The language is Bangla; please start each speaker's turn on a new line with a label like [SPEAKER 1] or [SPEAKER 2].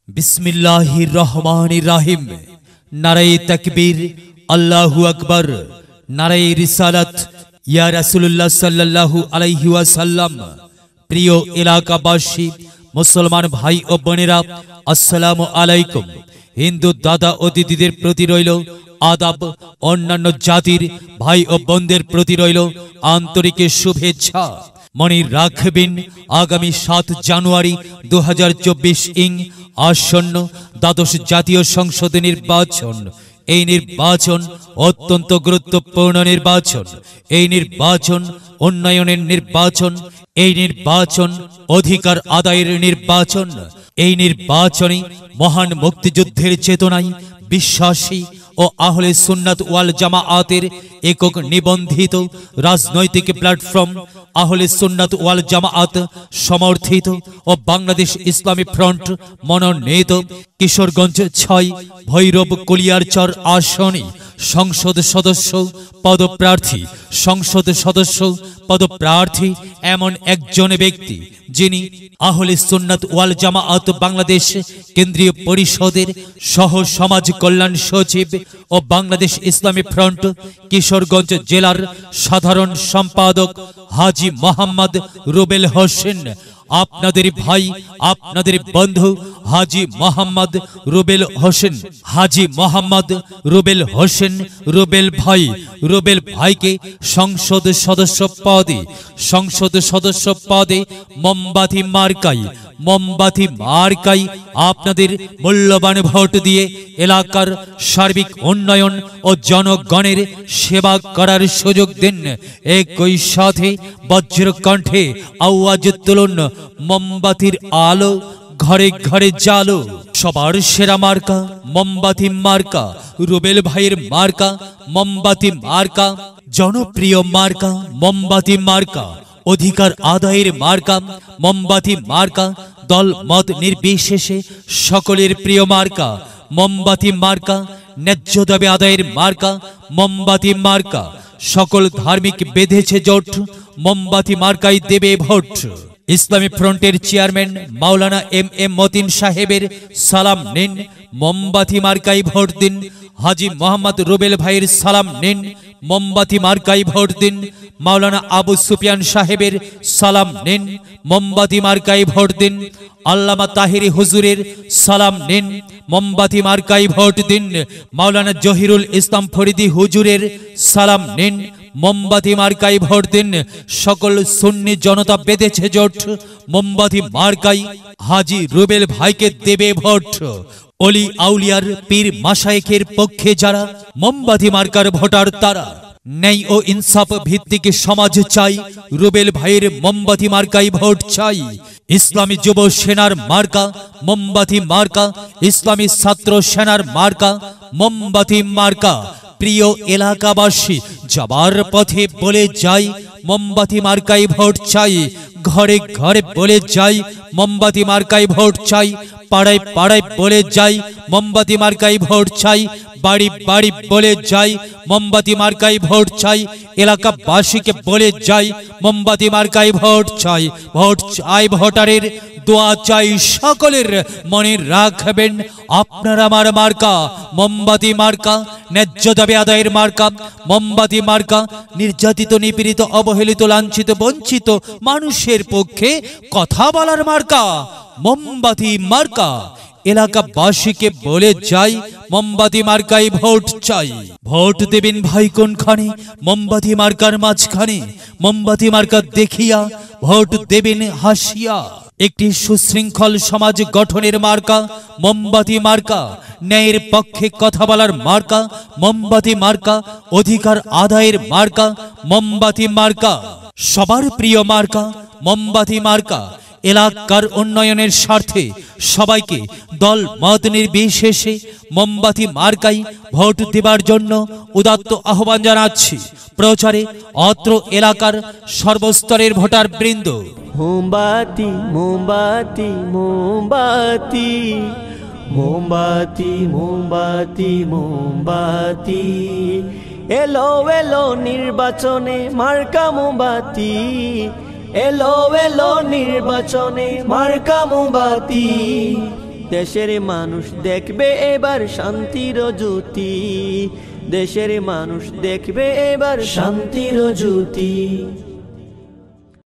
[SPEAKER 1] बिस्मिल्लाहिर रहमानिर रहीम। नारे तकबीर, अल्लाहु अकबर। नारे रिसालत, या रसूलुल्लाह सल्लल्लाहु अलैहि वसल्लम। प्रिय एलाकाबासी, मुसलमान भाई ओ बोनेरा, अस्सलामु आलाइकुम। हिंदू दादा ओ दिदीदेर प्रति रइल आदाब। अन्यान्य जातिर भाई ओ बोनदेर प्रति रइल आंतरिक शुभेच्छा। मने राखबेन आगामी 7 জানুয়ারি 2024 ইং आसन्न द्वादश জাতীয় সংসদ নির্বাচন। এই নির্বাচন অত্যন্ত গুরুত্বপূর্ণ নির্বাচন। এই নির্বাচন উন্নয়নের নির্বাচন। এই নির্বাচন অধিকার আদায়ের নির্বাচন। এই নির্বাচনে মহান মুক্তিযুদ্ধের চেতনায় বিশ্বাসী ও আহলে সুন্নাত ওয়াল জামাআতের একক নিবন্ধিত রাজনৈতিক প্ল্যাটফর্ম আহলে সুন্নাত ওয়াল জামাআত সমর্থিত ও বাংলাদেশ ইসলামী ফ্রন্ট মনোনীত কিশোরগঞ্জ 6 ভৈরব কলিয়ারচর আসনে সংসদ সদস্য পদপ্রার্থী এমন একজন ব্যক্তি যিনি আহলে সুন্নাত ওয়াল জামাআত বাংলাদেশ কেন্দ্রীয় পরিষদের সহ সমাজ কল্যাণ সচিব ও বাংলাদেশ ইসলামী ফ্রন্ট কিশোরগঞ্জ জেলার সাধারণ সম্পাদক হাজী মোহাম্মদ রুবেল হোসেন। আপনাদের ভাই, আপনাদের বন্ধু হাজী মোহাম্মদ রুবেল হোসেন। হাজী মোহাম্মদ রুবেল হোসেন রুবেল ভাইকে সংসদ সদস্য পদে মোমবাতি মার্কাই আপনাদের মূল্যবান ভোট দিয়ে এলাকার সার্বিক উন্নয়ন ও জনগণের সেবা করার সুযোগ দিন। একই সাথে বজ্রকণ্ঠে আওয়াজ তুলুন, মোমবাতির আলো ঘরে ঘরে জালো। সবার সেরা মার্কা মোমবাতি মার্কা, রুবেল ভাইয়ের মার্কা মোমবাতি মার্কা, জনপ্রিয় মার্কা মোমবাতি মার্কা, অধিকার আদায়ের মার্কা মোমবাতি মার্কা, দল মত নির্বিশেষে সকলের প্রিয় মার্কা মোমবাতি মার্কা, ন্যায্য দাবি আদায়ের মার্কা মোমবাতি মার্কা। সকল ধার্মিক বেঁধেছে জোট, মোমবাতি মার্কাই দেবে ভোট। ইসলামী ফ্রন্টের চেয়ারম্যান মাওলানা এম মতিন সাহেবের সালাম নিন, মোমবাতি মার্কাই ভোট দিন। হাজী মোহাম্মদ রুবেল ভাইয়ের সালাম নিন, মোমবাতি মার্কাই ভোট দিন। মাওলানা আবু সুফিয়ান সাহেবের সালাম নিন, মোমবাতি মার্কাই ভোট দিন। আল্লামা তাহিরি হুজুরের সালাম নিন, মোমবাতি মার্কাই ভোট দিন। মাওলানা জহিরুল ইসলাম ফরিদি হুজুরের সালাম নিন, মোমবাতি মার্কাই ভোট দিন। সকল সুন্নি জনতা বেঁধেছে জোট, মোমবাতি মার্কাই হাজী রুবেল ভাইকে দেবে ভোট। অলি আউলিয়ার পীর মাশায়েখের পক্ষে যারা, মোমবাতি মার্কার ভোটার তারা। ন্যায় ও ইনসাফ ভিত্তিক সমাজ চাই, রুবেল ভাইয়ের মোমবাতি মার্কাই ভোট চাই। ইসলামী যুব সেনার মার্কা মোমবাতি মার্কা, ইসলামী ছাত্র সেনার মার্কা মোমবাতি মার্কা। প্রিয় এলাকাবাসী, যাবার পথে বলে যাই মোমবাতি মার্কাই ভোট চাই। ঘরে ঘরে বলে যাই মোমবাতি মার্কাই ভোট চাই। পাড়ায় পাড়ায় বলে যাই মোমবাতি মার্কাই ভোট চাই। বাড়ি বাড়ি বলে যাই মোমবাতি মার্কাই ভোট চাই। এলাকাবাসীকে বলে যাই মোমবাতি মার্কাই ভোট চাই। ভোট চাই, ভোটারের দোয়া চাই সকলের। মনে রাখবেন আপনার আমার মার্কা মোমবাতি মার্কা, ন্যায্য দাবি আদায়ের মার্কা মোমবাতি মার্কা, নির্যাতিত নিপীড়িত অবহেলিত লাঞ্ছিত বঞ্চিত মানুষের পক্ষে কথা বলার মার্কা মোমবাতি মার্কা। এলাকাবাসীকে বলে যাই মোমবাতি মার্কাই ভোট চাই। ভোট দেবেন ভাই কোনখানে? মোমবাতি মার্কার মাঝখানে। মোমবাতি মার্কা দেখিয়া ভোট দেবেন হাসিয়া। একটি সুশৃঙ্খল সমাজ গঠনের মার্কা মোমবাতি মার্কা, ন্যায়ের পক্ষে কথা বলার মার্কা মোমবাতি মার্কা, অধিকার আদায়ের মার্কা মোমবাতি মার্কা। সবার প্রিয় মার্কা মোমবাতি মার্কা। এলাকার উন্নয়নের স্বার্থে সবাইকে দল মত নির্বিশেষে মোমবাতি মার্কাই ভোট দেবার জন্য উদাত্ত আহ্বান জানাচ্ছি। প্রচারে অত্র এলাকার সর্বস্তরের ভোটার বৃন্দ।
[SPEAKER 2] মোমবাতি মোমবাতি মোমবাতি মোমবাতি মোমবাতি মোমবাতি, এলো এলো নির্বাচনে মার্কা মোমবাতি, এলো এলো নির্বাচনে মার্কা মোমবাতি। দেশের মানুষ দেখবে এবার শান্তির জ্যোতি, দেশের মানুষ দেখবে এবার শান্তির জ্যোতি।